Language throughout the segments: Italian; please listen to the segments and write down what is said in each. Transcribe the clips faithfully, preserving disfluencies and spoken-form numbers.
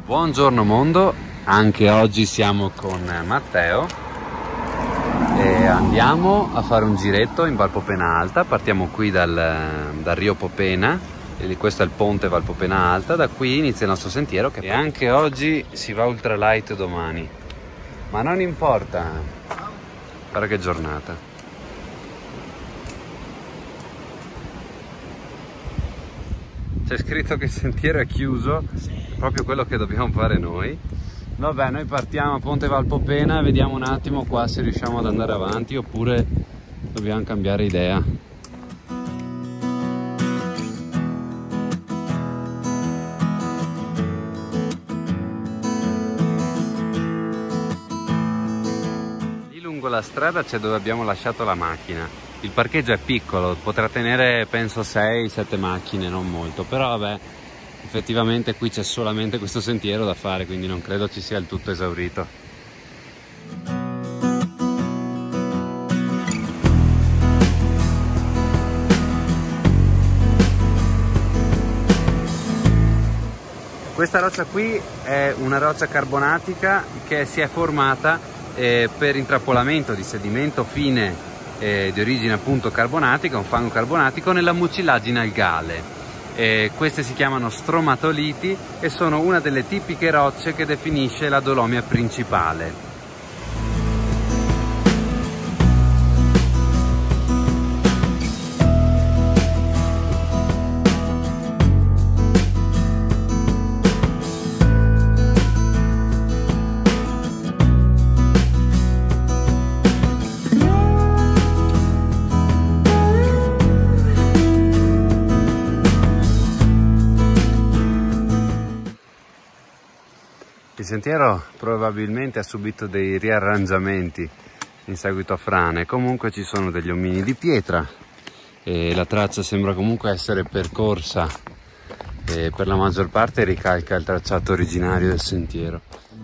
Buongiorno mondo, anche oggi siamo con Matteo e andiamo a fare un giretto in Val Popena Alta. Partiamo qui dal, dal Rio Popena, e questo è il ponte Val Popena Alta. Da qui inizia il nostro sentiero che... e anche oggi si va ultralight domani, ma non importa, guarda che giornata. C'è scritto che il sentiero è chiuso, proprio quello che dobbiamo fare noi. Vabbè, noi partiamo a Ponte Val Popena, vediamo un attimo qua se riusciamo ad andare avanti oppure dobbiamo cambiare idea. Lì lungo la strada c'è dove abbiamo lasciato la macchina. Il parcheggio è piccolo, potrà tenere penso sei sette macchine, non molto, però vabbè, effettivamente qui c'è solamente questo sentiero da fare, quindi non credo ci sia il tutto esaurito. Questa roccia qui è una roccia carbonatica che si è formata eh, per intrappolamento di sedimento fine eh, di origine appunto carbonatica, un fango carbonatico nella mucillagine algale. Eh, queste si chiamano stromatoliti e sono una delle tipiche rocce che definisce la Dolomia principale. Il sentiero probabilmente ha subito dei riarrangiamenti in seguito a frane, comunque ci sono degli omini di pietra e la traccia sembra comunque essere percorsa e per la maggior parte ricalca il tracciato originario del sentiero.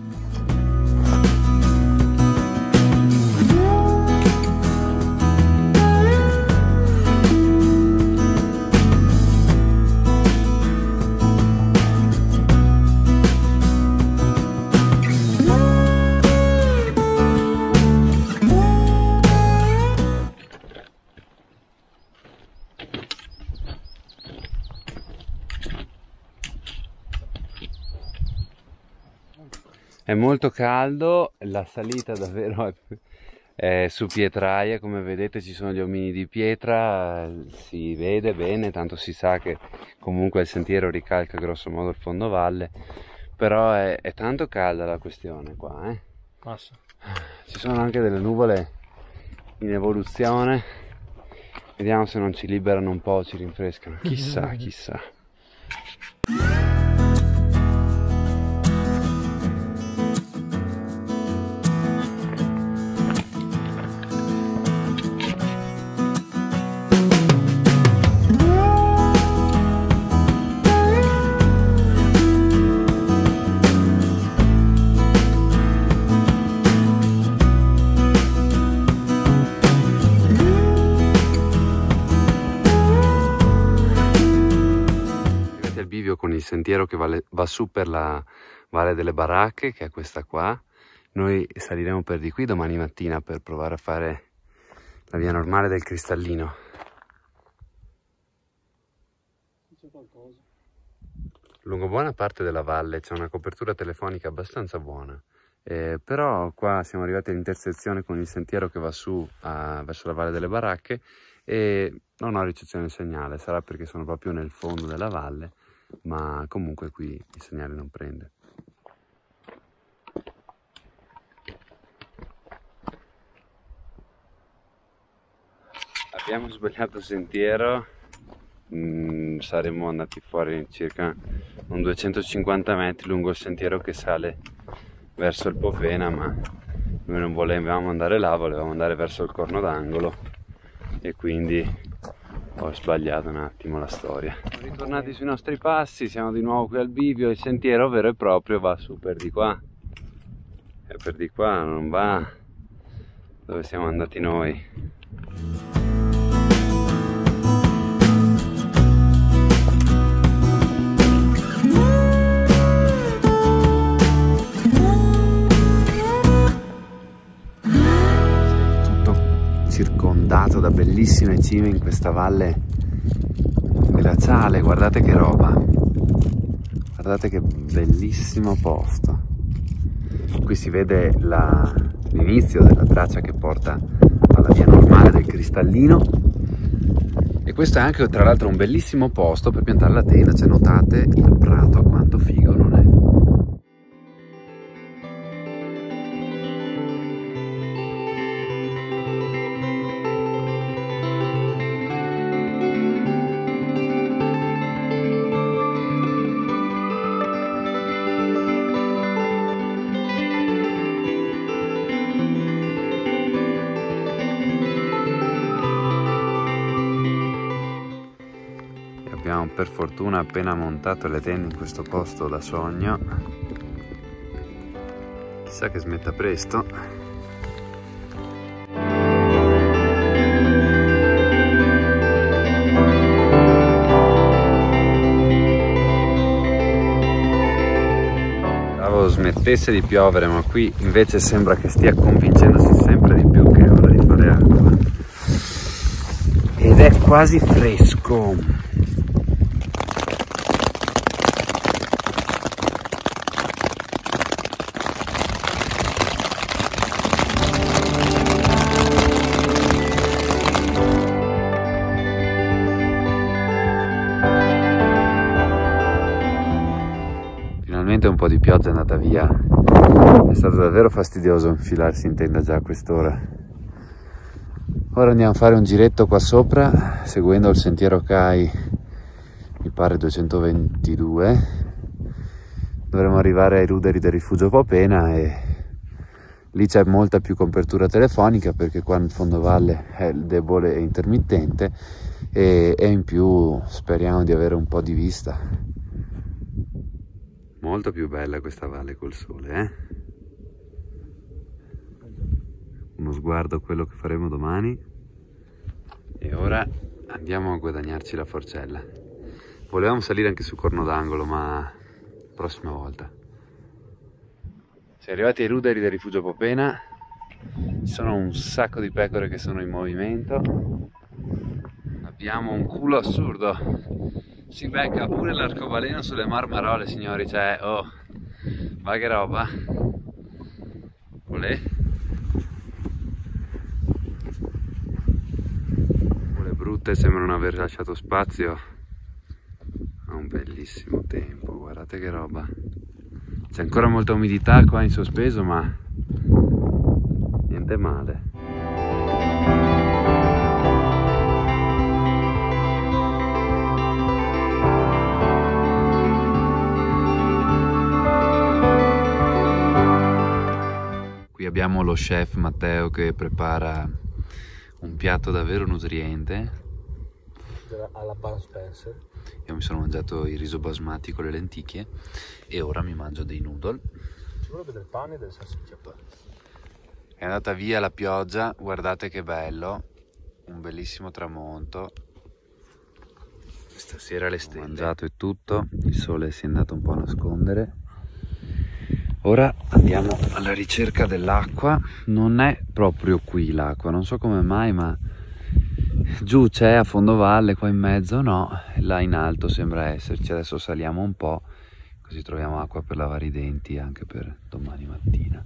È molto caldo, la salita davvero è, è su pietraie, come vedete ci sono gli omini di pietra, si vede bene, tanto si sa che comunque il sentiero ricalca grosso modo il fondovalle, però è, è tanto calda la questione qua, eh? Passa. Ci sono anche delle nuvole in evoluzione, vediamo se non ci liberano un po', ci rinfrescano, chissà, chissà. Con il sentiero che vale, va su per la Valle delle Baracche, che è questa qua. Noi saliremo per di qui domani mattina per provare a fare la via normale del Cristallino. C'è qualcosa. Lungo buona parte della valle c'è una copertura telefonica abbastanza buona, eh, però qua siamo arrivati all'intersezione con il sentiero che va su a, verso la Valle delle Baracche e non ho ricezione del segnale, sarà perché sono proprio nel fondo della valle, ma comunque qui il segnale non prende. Abbiamo sbagliato sentiero, mm, saremmo andati fuori circa un duecentocinquanta metri lungo il sentiero che sale verso il Popena, ma noi non volevamo andare là, volevamo andare verso il Corno d'Angolo e quindi ho sbagliato un attimo la storia. Siamo ritornati sui nostri passi, siamo di nuovo qui al bivio, il sentiero vero e proprio va su per di qua e per di qua non va dove siamo andati noi. circondato da bellissime cime in questa valle glaciale. Guardate che roba, guardate che bellissimo posto. Qui si vede l'inizio della traccia che porta alla via normale del Cristallino, e questo è anche tra l'altro un bellissimo posto per piantare la tenda. Cioè, notate il prato quanto figo non è. Abbiamo per fortuna appena montato le tende in questo posto da sogno. Chissà che smetta presto. Pensavo smettesse di piovere, ma qui invece sembra che stia convincendosi sempre di più che è ora di fare acqua. Ed è quasi fresco. Un po' di pioggia è andata via, è stato davvero fastidioso infilarsi in tenda già a quest'ora. Ora andiamo a fare un giretto qua sopra seguendo il sentiero Cai, mi pare duecentoventidue. Dovremo arrivare ai ruderi del rifugio Popena e lì c'è molta più copertura telefonica perché qua in fondovalle è debole e intermittente, e, e in più speriamo di avere un po' di vista. Molto più bella questa valle col sole, eh? Uno sguardo a quello che faremo domani. E ora andiamo a guadagnarci la forcella. Volevamo salire anche su Corno d'Angolo, ma prossima volta. Siamo arrivati ai ruderi del rifugio Popena. Ci sono un sacco di pecore che sono in movimento. Abbiamo un culo assurdo. Si becca pure l'arcobaleno sulle marmarole, signori, cioè, oh, ma che roba. Olè. Quelle brutte sembrano aver lasciato spazio a un bellissimo tempo, guardate che roba. C'è ancora molta umidità qua in sospeso, ma niente male. Qui abbiamo lo chef Matteo che prepara un piatto davvero nutriente. Alla Bud Spencer. Io mi sono mangiato il riso basmati con le lenticchie e ora mi mangio dei noodle. Ci vuole del pane e del salsiccia. È andata via la pioggia, guardate che bello, un bellissimo tramonto. Stasera le stelle. Ho mangiato e tutto, il sole si è andato un po' a nascondere. Ora andiamo alla ricerca dell'acqua. Non è proprio qui l'acqua, non so come mai, ma giù c'è a fondovalle, qua in mezzo no, là in alto sembra esserci. Adesso saliamo un po', così troviamo acqua per lavare i denti anche per domani mattina.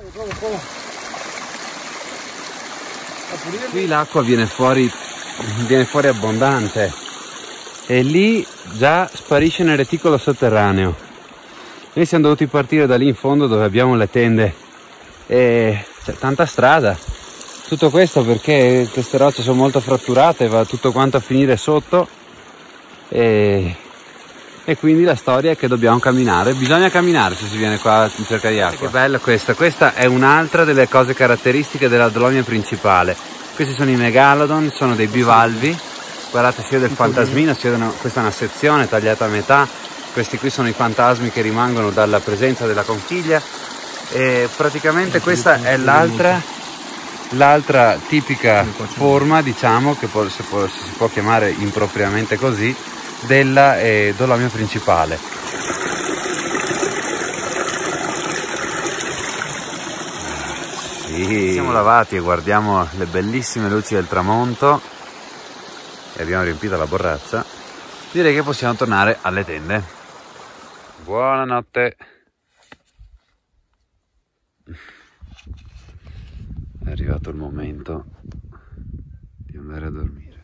Qui l'acqua viene fuori, viene fuori abbondante e lì già sparisce nel reticolo sotterraneo. Noi siamo dovuti partire da lì in fondo dove abbiamo le tende e c'è tanta strada. Tutto questo perché queste rocce sono molto fratturate, va tutto quanto a finire sotto e, e quindi la storia è che dobbiamo camminare. Bisogna camminare se si viene qua in cerca di acqua. Che bella questa, questa è un'altra delle cose caratteristiche della Dolomia principale. Questi sono i megalodon, sono dei bivalvi, guardate, si vede il fantasmino, si vedono, questa è una sezione tagliata a metà. Questi qui sono i fantasmi che rimangono dalla presenza della conchiglia e praticamente questa è l'altra l'altra tipica forma, diciamo, che può, si, può, si può chiamare impropriamente così, della eh, Dolomia principale. Sì. Siamo lavati e guardiamo le bellissime luci del tramonto e abbiamo riempito la borraccia. Direi che possiamo tornare alle tende. Buonanotte. È arrivato il momento di andare a dormire.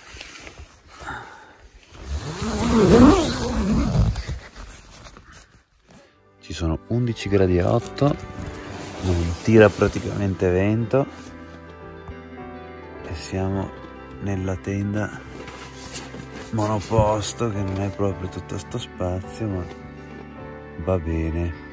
Ci sono undici gradi e otto, non tira praticamente vento e siamo nella tenda monoposto che non è proprio tutto sto spazio, ma va bene.